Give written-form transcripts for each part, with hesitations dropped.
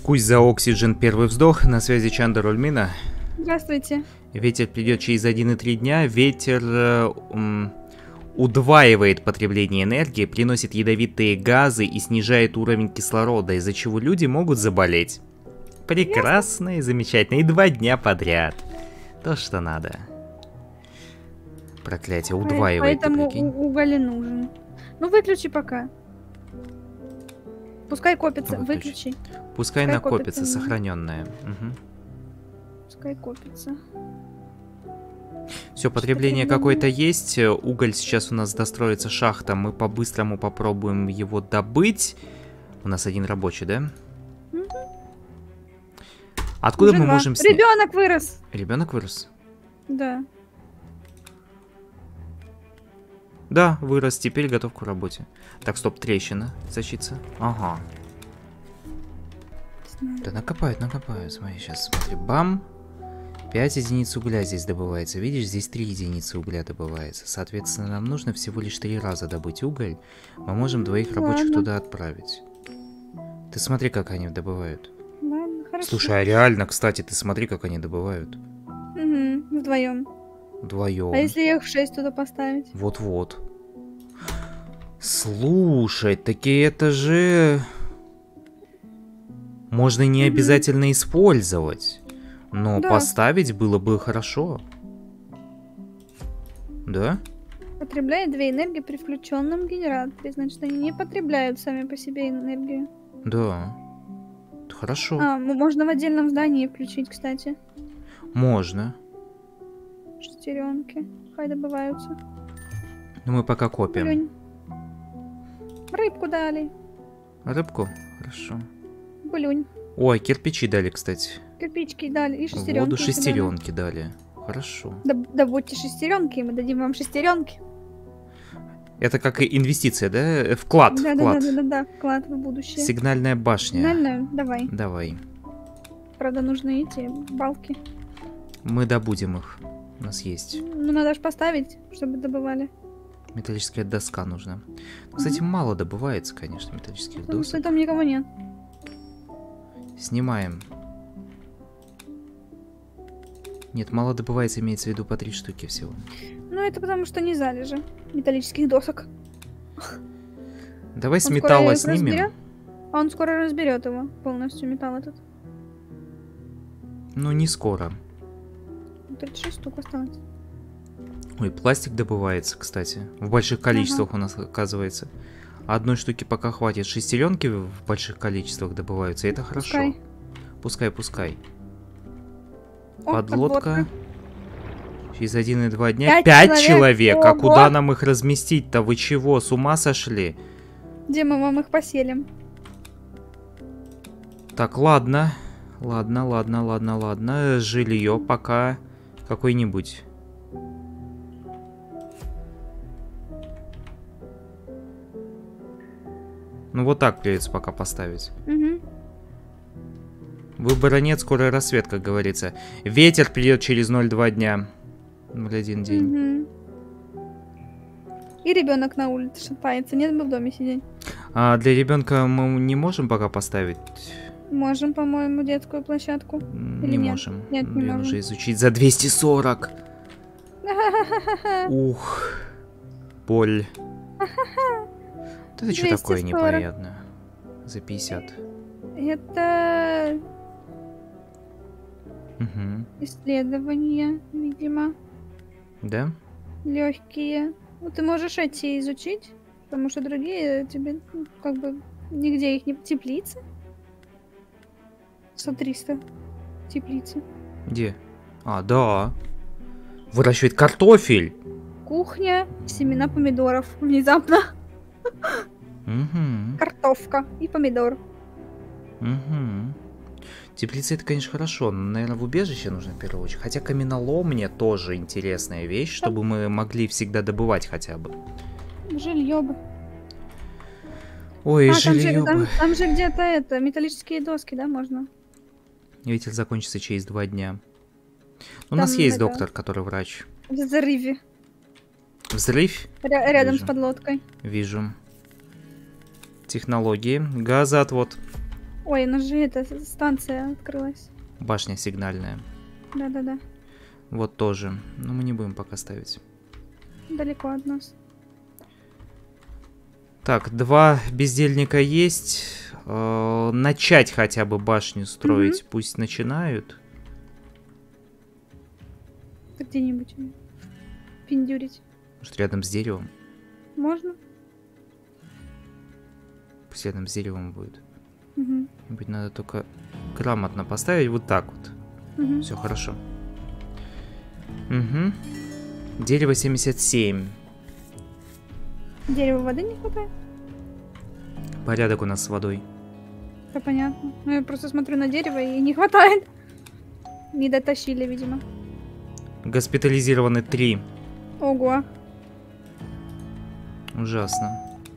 Кусь за Oxygen первый вздох. На связи Чандр Ульмина. Здравствуйте. Ветер придет через 1,3 дня. Ветер удваивает потребление энергии, приносит ядовитые газы и снижает уровень кислорода, из-за чего люди могут заболеть. Прекрасно и замечательно. И 2 дня подряд. То, что надо. Проклятие, удваивает. Поэтому уголь нужен. Ну выключи пока. Пускай копится. Выключи. Пускай накопится, сохраненное. Угу. Пускай копится. Все, потребление какое-то есть. Уголь сейчас у нас достроится шахта. Мы по-быстрому попробуем его добыть. У нас один рабочий, да? Угу. Откуда уже мы 2. можем снять? Ребенок вырос. Ребенок вырос? Да. Да, вырос. Теперь готов к работе. Так, стоп, трещина. Защита. Ага. Да накопают. Смотри, сейчас, смотри. Бам. 5 единиц угля здесь добывается. Видишь, здесь 3 единицы угля добывается. Соответственно, нам нужно всего лишь 3 раза добыть уголь. Мы можем 2 рабочих туда отправить. Ты смотри, как они добывают. Ладно, хорошо. Слушай, а реально, кстати, ты смотри, как они добывают. Угу, вдвоем. Вдвоем. А если их 6 туда поставить? Вот-вот. Слушай, таки это же... Можно не обязательно использовать. Но да. Поставить было бы хорошо. Да? Потребляет 2 энергии при включенном генераторе. Значит, они не потребляют сами по себе энергию. Да. Хорошо. Можно в отдельном здании включить, кстати. Можно. Шестеренки. Хай добываются. Ну мы пока копим. Блюнь. Рыбку дали. Рыбку? Хорошо. Блюнь. Ой, кирпичи дали, кстати. Кирпичики дали и шестеренки. Воду шестеренки дали. Хорошо. Добудьте шестеренки, мы дадим вам шестеренки. Это как и инвестиция, да? Вклад. Да, вклад в будущее. Сигнальная башня. Сигнальная, давай. Давай. Правда, нужны эти балки. Мы добудем их. У нас есть. Ну, надо же поставить, чтобы добывали. Металлическая доска нужна. Кстати, мало добывается, конечно, металлических Потому досок. что там никого нет. Снимаем. Нет, мало добывается, имеется в виду по 3 штуки всего. Ну, это потому что не залежи металлических досок. Давай с металла снимем. Разберет? А он скоро разберет его, полностью металл этот. Ну, не скоро. 36 штук осталось. Ой, пластик добывается, кстати. В больших количествах у нас оказывается. Одной штуки пока хватит. Шестеренки в больших количествах добываются, и это хорошо. Пускай. О, подлодка. Через 1,2 дня. 5 человек! А куда нам их разместить-то? Вы чего, с ума сошли? Где мы вам их поселим? Так, ладно. Жилье пока какой-нибудь. Ну вот так придется пока поставить. Угу. Выбора нет, скоро рассвет, как говорится. Ветер придет через 0,2 дня. 0,1 день. Угу. И ребенок на улице шатается. Нет бы в доме сидеть. А для ребенка мы не можем пока поставить? Можем, по-моему, детскую площадку. Или не нет? можем. Нет, не Ее можем. нужно изучить за 240. Ух. Боль. Это что такое непонятно? За 50. Это... Угу. Исследования, видимо. Да? Легкие. Ну, ты можешь эти изучить, потому что другие тебе, как бы, нигде их не... Теплицы? 100-300 теплицы. Где? А, да. Выращивает картофель. Кухня, семена помидоров. Внезапно. Угу. Картошка и помидор. Угу. Теплица это, конечно, хорошо, но, наверное, в убежище нужно в первую очередь. Хотя каменолом мне тоже интересная вещь, чтобы мы могли всегда добывать хотя бы. Жилье бы. Ой, жилье бы. Там же где-то это, металлические доски, да, можно? Ветер закончится через 2 дня. У нас есть доктор, который врач. Взрыве. Взрыв? Рядом Вижу. с подлодкой. Вижу. Технологии. Газоотвод. Ой, у нас же эта станция открылась. Башня сигнальная. Да-да-да. Вот тоже. Но мы не будем пока ставить. Далеко от нас. Так, 2 бездельника есть. Начать хотя бы башню строить. Пусть начинают. Где-нибудь пиндюрить. Может, рядом с деревом? Можно? Пусть рядом с деревом будет. Угу. Быть надо только грамотно поставить вот так вот. Угу. Все хорошо. Угу. Дерево 77. Дерева воды не хватает? Порядок у нас с водой. Это понятно. Ну, я просто смотрю на дерево и не хватает. Не дотащили, видимо. Госпитализированы 3. Ого. Ужасно.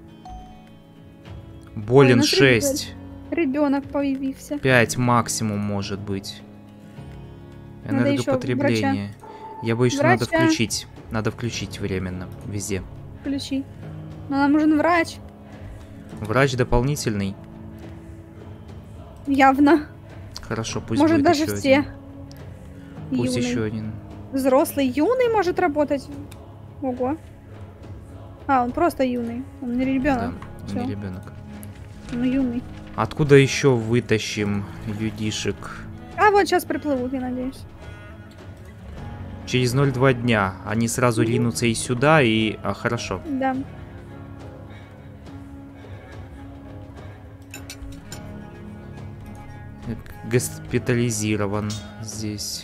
Болен Ой, 6. Ребенок появился. 5 максимум может быть. Надо еще Энергопотребление. Я боюсь, что Врача. надо включить. Надо включить временно. Везде. Ключи. Но нам нужен врач. Врач дополнительный. Явно. Хорошо, пусть Может будет даже еще все. один. Пусть Юный. еще один. Взрослый юный может работать. Ого. А, он просто юный. Он не ребенок. Да, Всё. не ребенок. Он юный. Откуда еще вытащим людишек? А вот сейчас приплывут, я надеюсь. Через 0,2 дня. Они сразу ринутся и сюда, и... А, хорошо. Да. Госпитализирован здесь.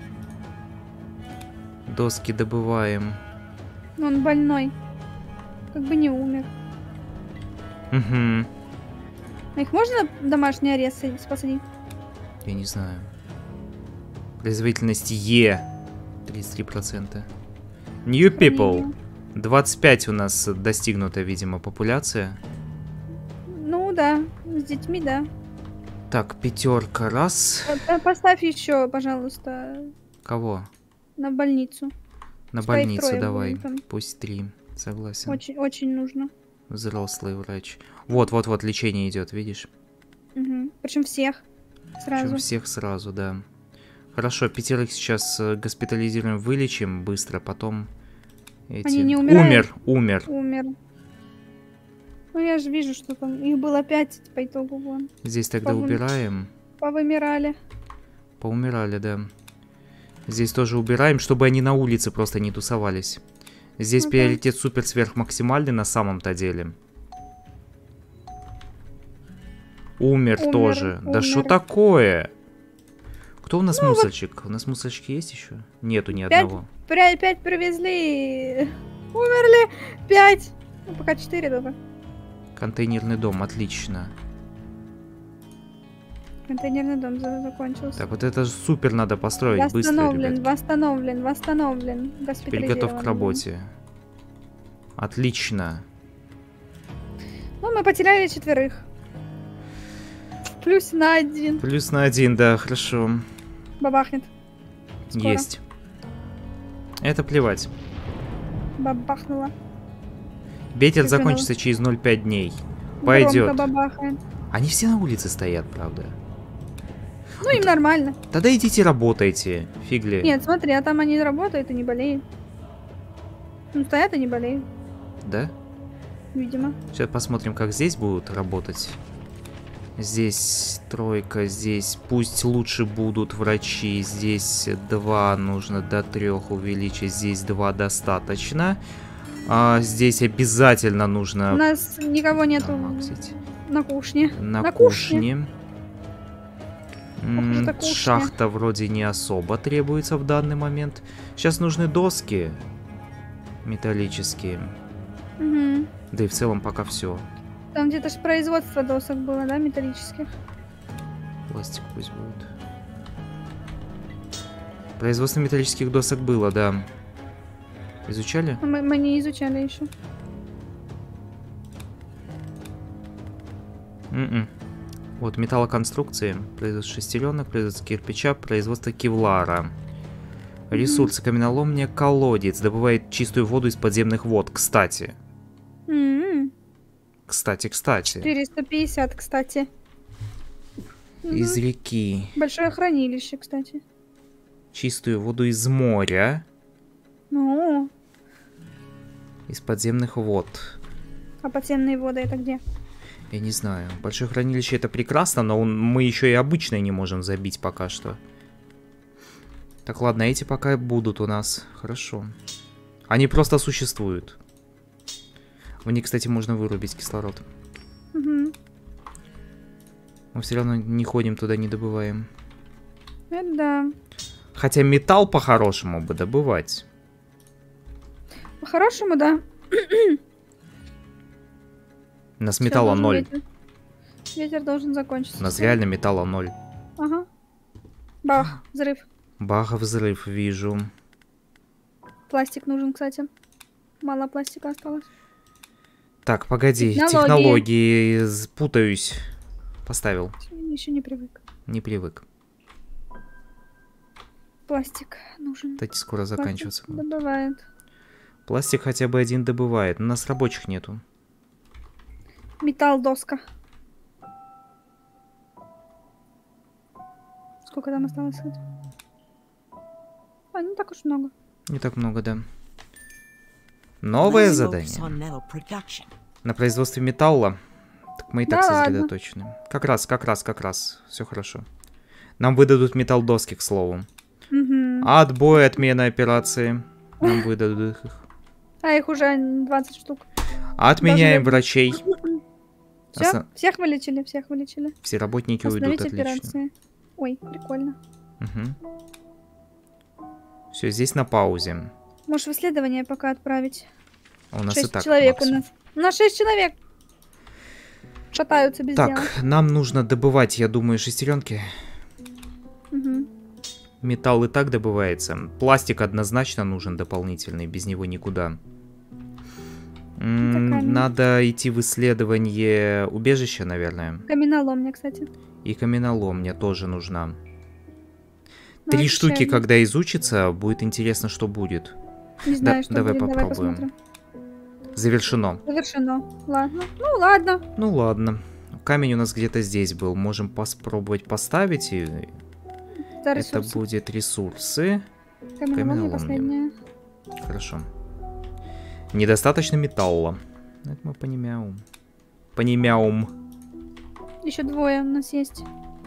Доски добываем. Но он больной. Как бы не умер. Угу. А их можно в домашний арест посадить? Я не знаю. Производительность Е. 33%. New people. 25 у нас достигнута, видимо, популяция. Ну да, с детьми, да. Так, 5 раз. Поставь еще, пожалуйста, Кого? на больницу. На Пускай их больницу 3 давай. будет там. Пусть 3. Согласен. Очень, очень нужно. Взрослый врач. Вот, лечение идет, видишь? Угу. Причем всех сразу. Причем всех сразу, да. Хорошо, 5 сейчас госпитализируем, вылечим быстро, потом эти... Они не умирают? Умер. Ну я же вижу, что там их было 5 по итогу вон. Здесь тогда Повы- убираем. Повымирали. Поумирали, да. Здесь тоже убираем, чтобы они на улице просто не тусовались. Здесь Ну да. приоритет супер сверх максимальный на самом-то деле. Умер тоже. Да что умер. такое? Кто у нас мусорщик? У нас мусорщики есть еще? Нету ни одного. 5 привезли. Умерли 5. Ну, пока 4 только. Контейнерный дом, отлично. Контейнерный дом закончился. Так, вот это же супер надо построить быстро, ребят. Восстановлен. Теперь готов к работе. Отлично. Ну, мы потеряли 4. Плюс на 1. Плюс на 1, да, хорошо. Бабахнет. Скоро. Есть. Это плевать. Бабахнула. Ветер Как закончится через 0,5 дней. Пойдет. Громко бабахает. Они все на улице стоят, правда. Ну, им нормально. Тогда идите работайте. Фигли. Нет, смотри, а там они работают и не болеют. Ну, стоят и не болеют, Да? видимо. Сейчас посмотрим, как здесь будут работать. Здесь 3, здесь пусть лучше будут врачи. Здесь 2 нужно до 3 увеличить. Здесь 2 достаточно. А здесь обязательно У нужно... нас никого нету намаксить. на кухне. На кухне. кухне. Ох уж эта кухня. Шахта вроде не особо требуется в данный момент. Сейчас нужны доски металлические. Угу. Да и в целом пока все. Там где-то ж производство досок было, да, металлических? Пластик пусть будет. Производство металлических досок было, да. Изучали? Мы не изучали еще. Вот металлоконструкции, производство шестеренок, производство кирпича, производство кевлара. Ресурсы: каменоломня, колодец, добывает чистую воду из подземных вод. Кстати. Кстати. 450, кстати. Из реки. Большое хранилище, кстати. Чистую воду из моря. Ну, Из подземных вод. а подземные воды это где? Я не знаю. Большое хранилище это прекрасно, но мы еще и обычное не можем забить пока что. Так, ладно, эти пока будут у нас. Хорошо. Они просто существуют. В них, кстати, можно вырубить кислород. Угу. Мы все равно не ходим туда, не добываем. Это да. Хотя металл по-хорошему бы добывать. По-хорошему, да. У нас Всё, металла должен 0. Ветер должен закончиться. У нас реально металла 0. Ага. Бах, взрыв. Бах, взрыв, вижу. Пластик нужен, кстати. Мало пластика осталось. Так, погоди, Технологии. технологии, путаюсь. Поставил, Еще не привык. не привык. Пластик нужен. Кстати, скоро заканчиваться. Пластик добывает. Пластик хотя бы один добывает, но у нас рабочих нету. Металл, доска. Сколько там осталось, кстати? А, не так уж много. Не так много, да. Новое задание. На производстве металла. Так мы и так Да ладно. сосредоточены. Как раз. Все хорошо. Нам выдадут металл доски, к слову. Угу. Отбой, отмена операции. Нам выдадут их. А их уже 20 штук. Отменяем Должны- врачей. Все? Всех вылечили, всех вылечили. Все работники уйдут, Остановить отлично. операции. Ой, прикольно. Все, здесь на паузе. Можешь в исследование пока отправить. У нас 6 и так человек максимум. у нас. У нас 6 человек. Шатаются без Так, дела. нам нужно добывать, я думаю, шестеренки. Угу. Металл и так добывается. Пластик однозначно нужен дополнительный, без него никуда. Надо идти в исследование убежища, наверное. Каменоломня, кстати. И каменоломня тоже нужна. Ну, 3 это штуки, чайник. когда изучится, будет интересно, что будет. Не знаю, что давай будет. Давай попробуем. посмотрим. Завершено. Завершено. Ладно. Ну, ладно. Ну ладно. Камень у нас где-то здесь был. Можем попробовать поставить. И Это это ресурсы. будет ресурсы. Каменоломня каменоломня. последняя. Хорошо. Недостаточно металла. Это мы понимаем. Понимаем. Еще двое у нас есть.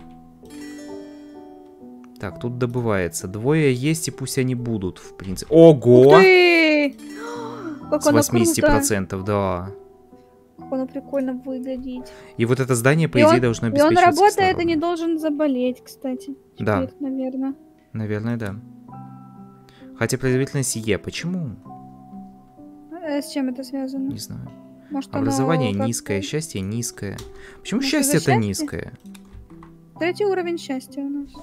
Так, тут добывается. 2 есть, и пусть они будут, в принципе. Ого! Ух ты! Как С оно 80%, да. Как оно прикольно выглядит. И вот это здание, по И идее, он- должно И он обеспечивать работает и кислородом. не должен заболеть, кстати. Да. Теперь, наверное. Наверное, да. Хотя производительность Е. Почему? С чем это связано? Не знаю. Может, Образование оно как-то- низкое, счастье низкое. Почему Может, счастье из-за это счастья? низкое? 3-й уровень счастья у нас.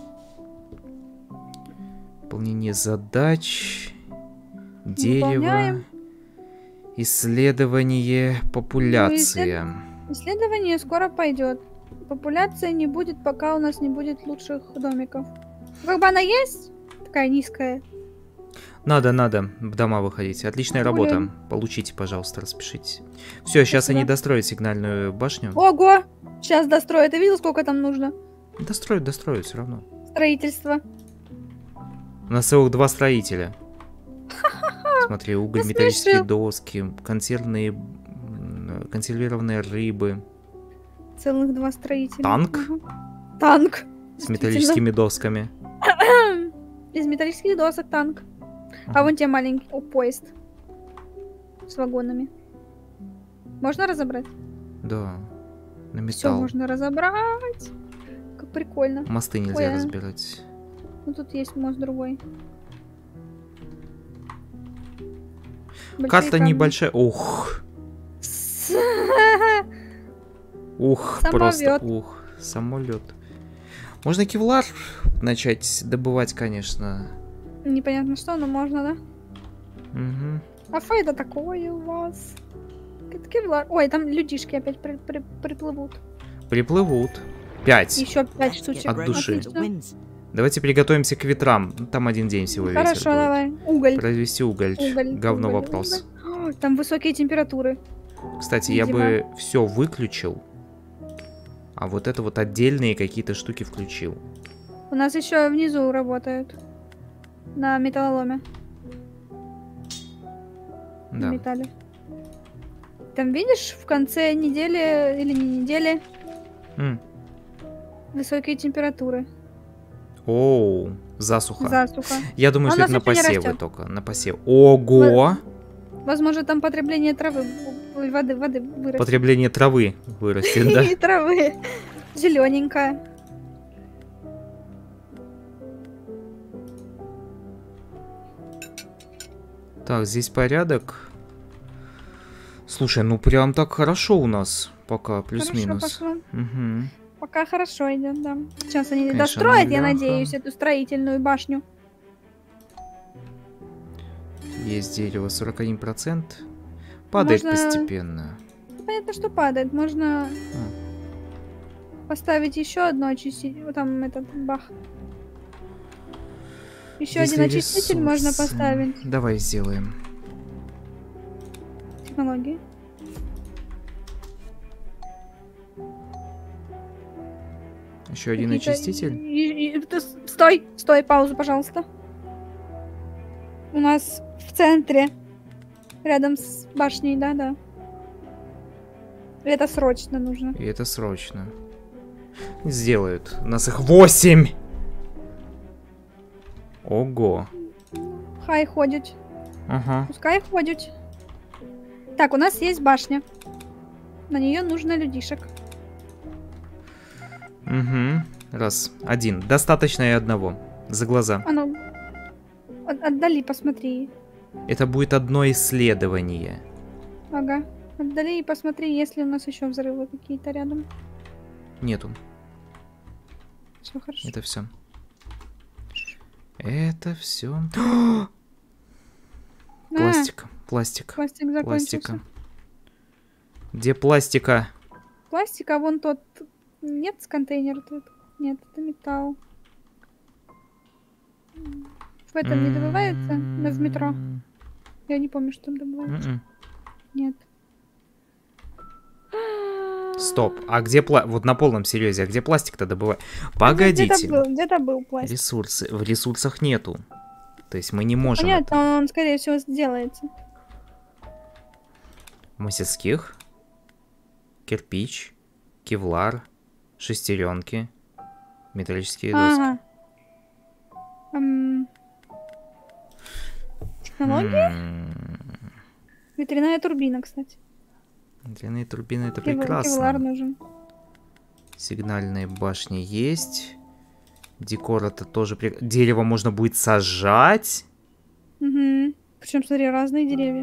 Выполнение задач. Дерево. Выполняем. Исследование, популяция. Исследование скоро пойдет. Популяция не будет, пока у нас не будет лучших домиков. Как бы она есть, такая низкая. Надо в дома выходить. Отличная работа. Гуляем. Получите, пожалуйста, распишитесь. Все, сейчас Спасибо. они достроят сигнальную башню. Ого! Сейчас достроят. Ты видел, сколько там нужно? Достроят все равно. Строительство. У нас целых 2 строителя. Смотри, уголь, Насмешил. металлические доски, консервированные рыбы. Целых 2 строителя. Танк? Ага. Танк. С Действительно. металлическими досками. Из металлических досок танк. А вон те маленький. О, поезд. С вагонами. Можно разобрать? Да. На Все металл. можно разобрать. Как прикольно. Мосты нельзя Ой, а. разбирать. Ну тут есть мост другой. Большие Карта камни. небольшая. Ух. Ух, Самолет. просто ух. Самолет. Можно кевлар начать добывать, конечно. Непонятно что, но можно, да? Угу. А что это такое у вас? Это кевлар. Ой, там людишки опять приплывут. Приплывут. 5. Еще 5 штучек. От души. Отлично. Давайте приготовимся к ветрам. Там 1 день всего ветер Хорошо, будет. давай. Уголь. Произвести уголь. Говно уголь, вопрос. уголь. О, там высокие температуры. Кстати, я Видимо. бы все выключил. А вот это вот отдельные какие-то штуки включил. У нас еще внизу работают. На металлоломе. На Да. металле. Там видишь, в конце недели или не недели высокие температуры. Оу, засуха. Засуха. Я думаю, А что у это на нас еще не посевы растет. только. На посев. Ого! Возможно, там потребление травы, воды вырастет. Потребление травы вырастет, да? И травы. Зелененькая. Так, здесь порядок. Слушай, ну прям так хорошо у нас пока, плюс-минус. Хорошо пошло. Угу. Пока хорошо идет, да. Сейчас они Конечно, достроят, я нуляха. надеюсь, эту строительную башню. Есть дерево 41%. Падает Можно- постепенно. Понятно, что падает. Можно поставить еще одно очиститель. Вот там этот бах. Еще Есть один ли очиститель можно ресурсы? поставить. Давай сделаем. Технологии. Еще один Какие-то- очиститель. Стой, стой, паузу, пожалуйста. У нас в центре, рядом с башней, да. Это срочно нужно. И это срочно. Сделают. У нас их 8! Ого. Хай ходит. Ага. Пускай ходит. Так, у нас есть башня. На нее нужно людишек. Угу. Раз. Один. Достаточно и одного. За глаза. А ну, отдали, посмотри. Это будет одно исследование. Ага. Отдали и посмотри, есть ли у нас еще взрывы какие-то рядом. Нету. Все хорошо. Это все. Это все. Пластик. Пластик. Пластик закончился. Пластика. Где пластика? Пластик, а вон тот... Нет с контейнера тут? Нет, это металл. В этом не добывается? Но в метро. Я не помню, что там добывается. М-м. Нет. Стоп. А где вот на полном серьезе, а где пластик-то добывать? Погодите. Где-то был пластик. Ресурсы. В ресурсах нету. То есть мы не можем. Понятно, он, скорее всего, сделается. Мастерских. Кирпич. Кевлар. Шестеренки. Металлические доски. Ага. Технологии? Ветряная турбина, кстати. Ветряные турбины это Кевлар прекрасно. нужен. Сигнальные башни есть. Декор это тоже дерево можно будет сажать. Угу. Причем, смотри, разные деревья.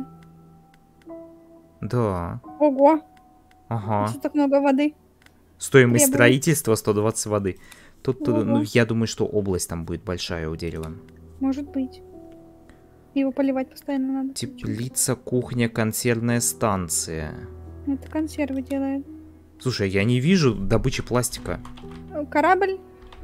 Да. Ого! Ага. Что так много воды? Стоимость Требует. строительства 120 воды. Тут, Ого. ну, я думаю, что область там будет большая у дерева. Может быть. Его поливать постоянно надо. Теплица, кухня, консервная станция. Это консервы делает. Слушай, я не вижу добычи пластика. Корабль.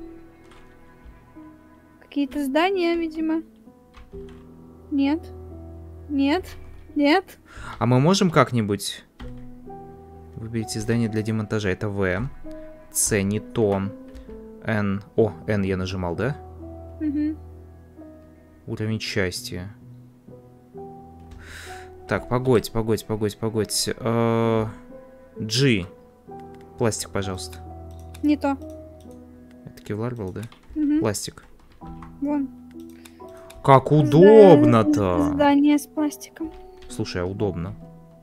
Какие-то здания, видимо. Нет. Нет. Нет. А мы можем как-нибудь... Выберите здание для демонтажа. Это В. С не то. Н. О, Н я нажимал, да? Угу. Уровень счастья. Так, погодь. G. Пластик, пожалуйста. Не то. Это кевлар был, да? Угу. Пластик. Вон. Как удобно-то! Здание с пластиком. Слушай, а удобно.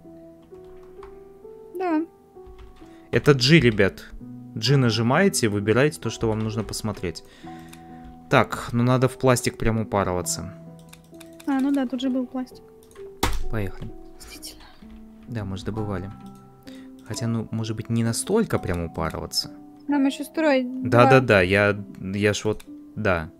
Да. Это G, ребят. G нажимаете, выбираете то, что вам нужно посмотреть. Так, ну надо в пластик прям упарываться. А, ну да, тут же был пластик. Поехали. Действительно. Да, мы же добывали. Хотя, ну, может быть, не настолько прям упарываться. Нам еще строить. Да-да-да, я ж вот... Да.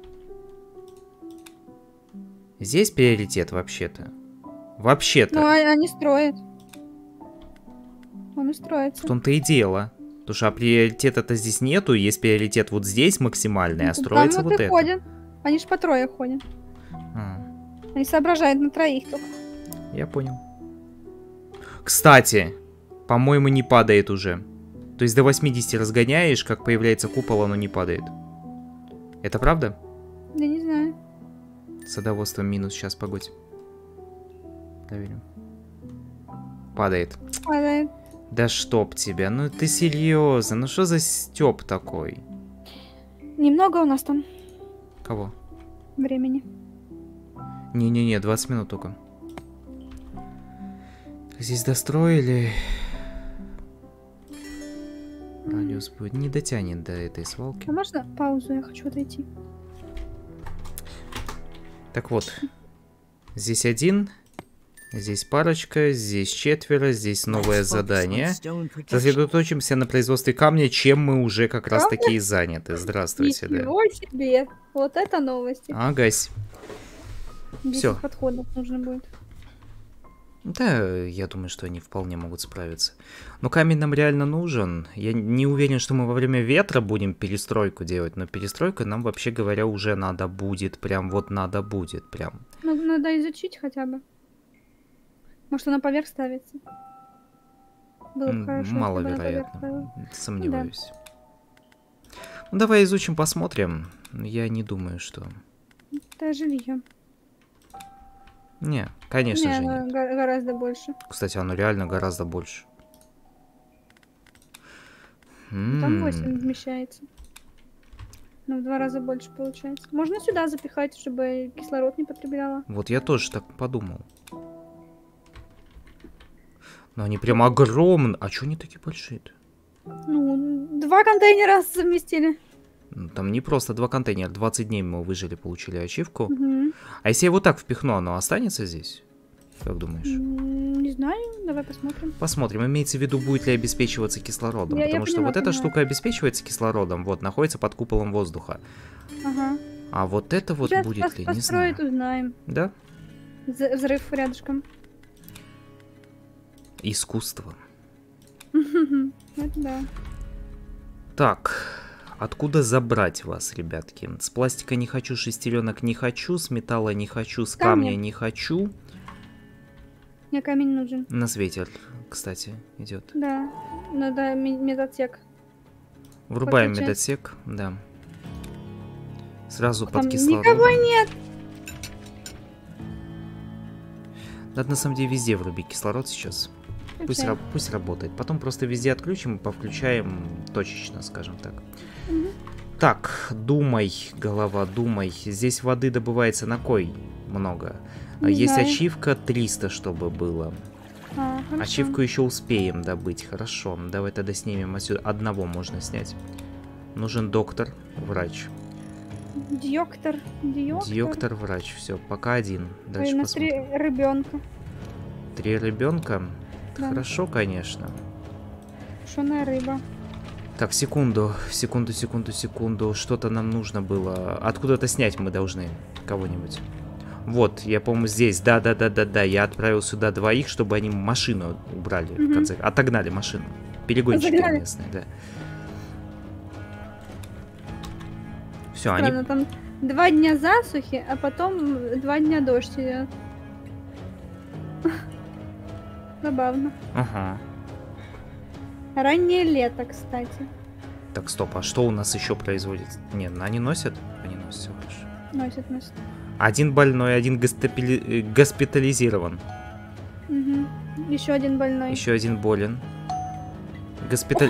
Здесь приоритет вообще-то. Вообще-то. Ну, они строят. Он и В строится. том-то и дело. Потому что приоритета-то здесь нету, есть приоритет вот здесь максимальный, а Ну, строится там вот вот и это. ходят. Они ж по трое ходят. А, Они соображают на троих только. я понял. Кстати, по-моему, не падает уже. То есть до 80 разгоняешь, как появляется купол, оно не падает. Это правда? Я не знаю. Садоводство минус, сейчас, погодь. Проверим. Падает. Падает. Да чтоб тебя, ну ты серьезно, ну что за стёб такой? Немного у нас там Кого? времени. Не-не-не, 20 минут только. Здесь достроили. Радиус будет не дотянет до этой свалки. А можно паузу? Я хочу отойти. Так вот, здесь один, здесь парочка, здесь четверо, здесь новое задание. Сосредоточимся на производстве камня, чем мы уже как раз таки и заняты. Здравствуйте, да. Ничего себе! Вот это новости. Агась. 10 Всё. подходов нужно будет. Да, я думаю, что они вполне могут справиться. Но камень нам реально нужен. Я не уверен, что мы во время ветра будем перестройку делать, но перестройка нам, вообще говоря, уже надо будет. Прям вот надо будет, прям. Ну, надо изучить хотя бы. Может, она поверх ставится? Было бы хорошо, если бы она поверх Маловероятно. ставилась. Сомневаюсь. Ну, давай изучим, посмотрим. Я не думаю, что... Это жилье. Не, конечно Не, же оно нет. гораздо больше. Кстати, оно реально гораздо больше. Там 8 вмещается. Ну, в 2 раза больше получается. Можно сюда запихать, чтобы кислород не потребляла. Вот я тоже так подумал. Но они прям огромные. А чё они такие большие-то? Ну, 2 контейнера совместили. Ну, там не просто 2 контейнера. 20 дней мы выжили, получили ачивку. Угу. А если я его так впихну, оно останется здесь? Как думаешь? Не знаю, давай посмотрим. Посмотрим. Имеется в виду, будет ли обеспечиваться кислородом. Я Потому что поняла, вот эта поняла. штука обеспечивается кислородом, вот, находится под куполом воздуха. Ага. А вот это вот Сейчас будет ли, не построить, знаю. узнаем. Да? Взрыв рядышком. Искусство. Это да. Так, откуда забрать вас, ребятки? С пластика не хочу, шестеренок не хочу, с металла не хочу, с камня Камня. не хочу. Мне камень нужен. На ветер, кстати, идет. Да. Надо медотсек. Врубаем Подключать. медотсек, да. Сразу Там под кислородом. никого нет. Надо на самом деле везде врубить кислород сейчас. Пусть, Включай. пусть работает. Потом просто везде отключим и повключаем точечно, скажем так. Мгм. Так, думай, голова, думай. Здесь воды добывается на кой много? Не Есть знаю. ачивка 300, чтобы было. Хорошо. Ачивку еще успеем добыть. Хорошо, давай тогда снимем отсюда. Одного можно снять. Нужен доктор, врач. Диоктор. Диоктор, врач. Все, пока один. И Дальше у нас 3 посмотрим. ребенка. 3 ребенка. Да. Хорошо, конечно. Тушеная рыба. Так, секунду. Что-то нам нужно было. Откуда-то снять мы должны кого-нибудь. Вот, я, по-моему, здесь. Да. Я отправил сюда 2, чтобы они машину убрали. В Мгм. конце. Отогнали машину. Перегонщики Отогнали. местные, да. Все, они... Странно, там 2 дня засухи, а потом 2 дня дождь идет. Забавно. Ага. Раннее лето, кстати. Так, стоп, а что у нас еще производится? Нет, они носят? Они носят, все хорошо. Носит. Один больной, один госпитализирован. Угу. Еще один больной. Еще один болен. Госпиталь...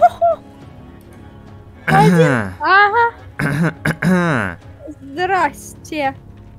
Ага, здрасте.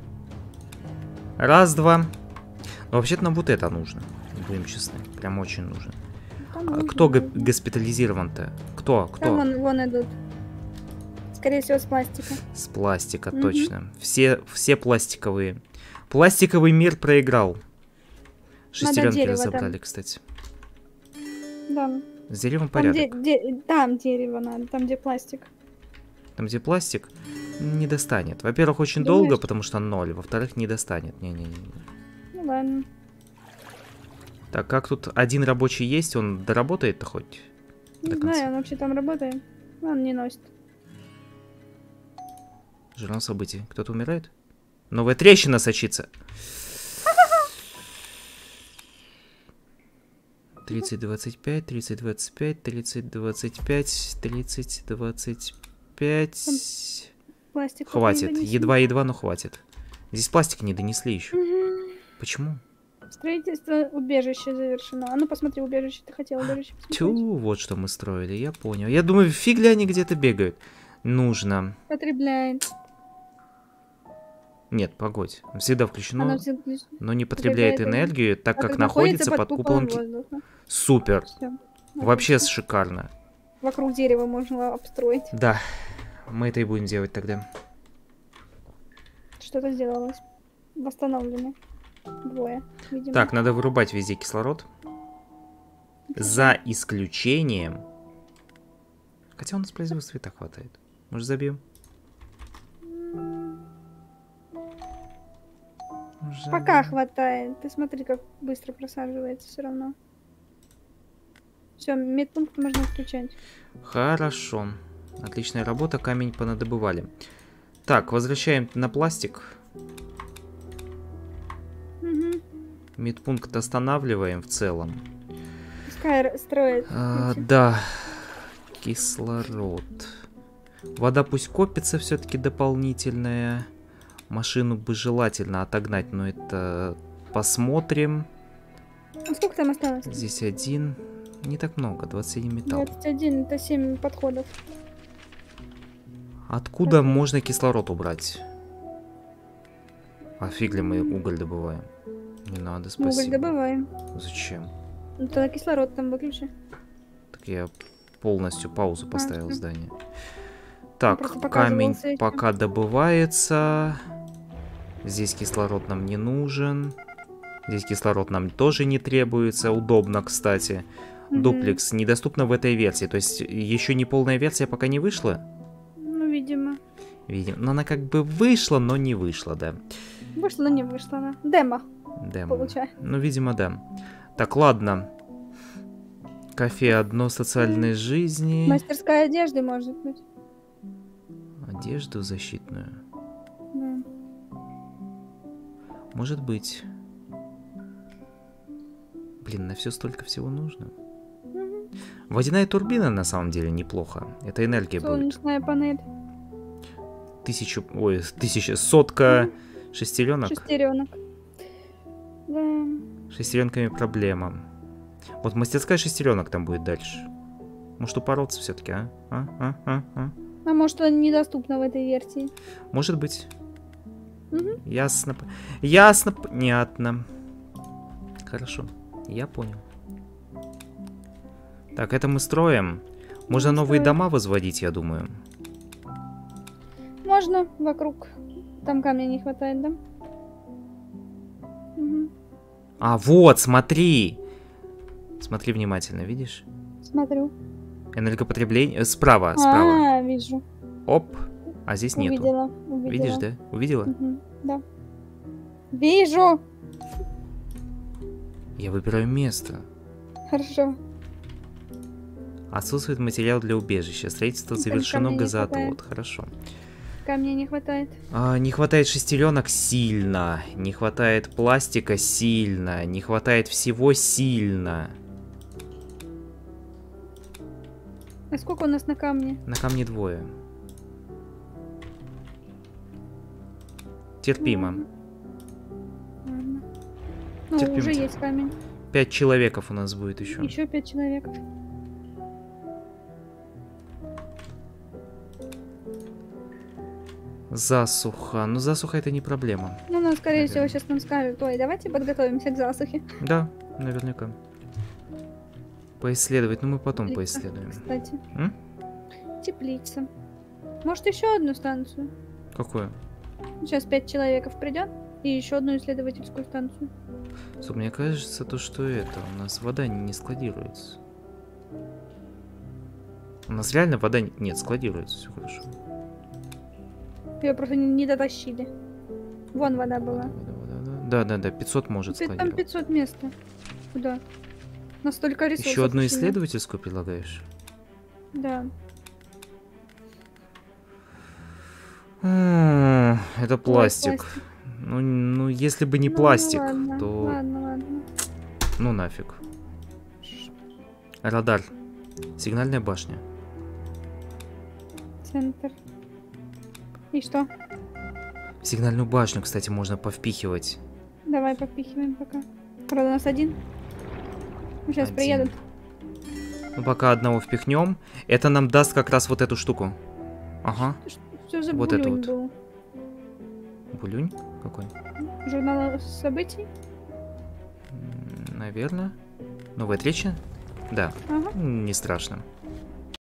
Раз, два. Ну, вообще-то нам вот это нужно. Будем честны. Прям очень нужно. Там А нужно кто было. госпитализирован-то? Кто? Там вон идут. Скорее всего, с пластика. С пластика, Мгм. точно. Все пластиковые. Пластиковый мир проиграл. Шестеренки дерево разобрали, кстати. Да. С деревом Там, порядок. там дерево надо, там, где пластик. Там, где пластик, не достанет. Во-первых, очень Думаешь? долго, потому что 0. Во-вторых, не достанет. Не-не-не. Ну ладно. Так, как тут один рабочий есть, он доработает-то хоть? Не До конца. знаю, он вообще там работает. Он не носит. Журнал событий. Кто-то умирает? Новая трещина сочится. Ты 30, 25, 30, 25, 30, 25, 30, 25. Пластик. Хватит. Едва-едва, но хватит. Здесь пластик не донесли еще. Почему? Строительство убежища завершено. А ну посмотри, убежище. Ты хотел убежище посмотреть? Тю, вот что мы строили, я понял. Я думаю, фиг ли они где-то бегают. Нужно. Потребляет. Нет, погодь. Всегда включено, Оно всегда включено. но не потребляет энергию, так как находится под куполом. воздуха. Супер. Всё. Вообще Отлично. шикарно. Вокруг дерева можно обстроить. Да, мы это и будем делать тогда. Что-то сделалось. Восстановлено. Двое, видимо. Так, надо вырубать везде кислород. За исключением... Хотя у нас производства и так хватает. Может, забьем? Пока хватает. Ты смотри, как быстро просаживается все равно. Все, медпункт можно включать. Хорошо. Отличная работа, камень понадобывали. Так, возвращаем на пластик. Угу. Медпункт останавливаем в целом. Пускай строит. Да. Кислород. Вода пусть копится все-таки дополнительная. Машину бы желательно отогнать, но это посмотрим. А сколько там осталось? Здесь один. Не так много, 21 металл. 21, это 7 подходов. Откуда можно кислород убрать? А фиг ли мы уголь добываем? Не надо, спасибо. Уголь добываем. Зачем? Ну, тогда кислород там выключи. Так я полностью паузу поставил всё. здание. Так, Просто камень показывался ещё. пока добывается. Здесь кислород нам не нужен. Здесь кислород нам тоже не требуется. Удобно, кстати. Дуплекс недоступно в этой версии. То есть еще не полная версия пока не вышла? Ну, видимо. Видимо. Но она как бы вышла, но не вышла, да. Вышло, но не вышло, да. Демо, Демо. получается. Ну, видимо, да. Так, ладно. Кафе одно социальной жизни. Мастерская одежды, может быть. Одежду защитную. Да. Может быть. Блин, на все столько всего нужно. Водяная турбина на самом деле неплохо. Это энергия будет. Солнечная панель. 1000, сотка шестеренок. Шестеренок. Да. Шестеренками проблема. Вот мастерская шестеренок там будет дальше. Может упороться все-таки, а? А может, она недоступна в этой версии? Может быть. Угу. Ясно. Ясно, понятно. Хорошо. Я понял. Так, это мы строим. Можно новые дома возводить, я думаю. Можно вокруг. Там камня не хватает, да? Угу. А, вот, смотри. Смотри внимательно, видишь? Смотрю. Энергопотребление. Справа, справа. А, вижу. Оп. А здесь нету. Увидела. Видишь, да? Увидела? Угу. Да. Вижу. Я выбираю место. Хорошо. Отсутствует материал для убежища. Строительство завершено, газоотвод. Хорошо. Камня не хватает. Не хватает шестеренок сильно. Не хватает пластика сильно. Не хватает всего сильно. А сколько у нас на камне? На камне 2. Терпимо. Ладно. Ну, Терпимо. уже есть камень. 5 человеков у нас будет еще. Еще 5 человек. Засуха. Ну, засуха это не проблема. Ну, нам, скорее Наверное. всего, сейчас нам скажут: ой, давайте подготовимся к засухе. Да, наверняка. Поисследовать. Ну, мы потом Теплица, поисследуем. Кстати. М? Теплица. Может, еще одну станцию? Какую? Сейчас 5 человеков придет. И еще одну исследовательскую станцию. Стоп, мне кажется, то, что это, у нас вода не складируется. У нас реально вода нет, складируется, все хорошо. Ее просто не дотащили. Вон вода была. Да, 500 может Там складироваться. 500 места. Куда? Настолько ресурсов. Еще одну ушли. исследовательскую предлагаешь? Да. Это пластик. пластик. Ну, если бы не Ну, пластик, ладно, то... Ладно. Ну, нафиг. Радар. Сигнальная башня. Центр. И что? Сигнальную башню, кстати, можно повпихивать. Давай попихиваем пока. Правда, у нас один. Сейчас Один. приедут. Ну, пока одного впихнем. Это нам даст как раз вот эту штуку. Ага. Что за Вот это булюнь вот. был? Булюнь какой? Журнал событий? Наверное. Новая встреча? Да. Ага. Не страшно.